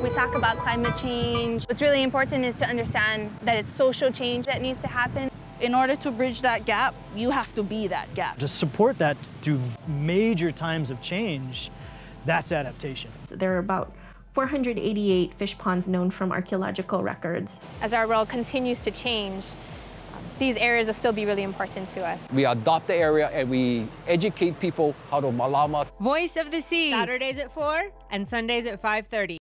We talk about climate change. What's really important is to understand that it's social change that needs to happen. In order to bridge that gap, you have to be that gap. To support that through major times of change, that's adaptation. There are about 488 fish ponds known from archaeological records. As our world continues to change, these areas will still be really important to us. We adopt the area and we educate people how to malama. Voice of the Sea, Saturdays at 4 and Sundays at 5:30.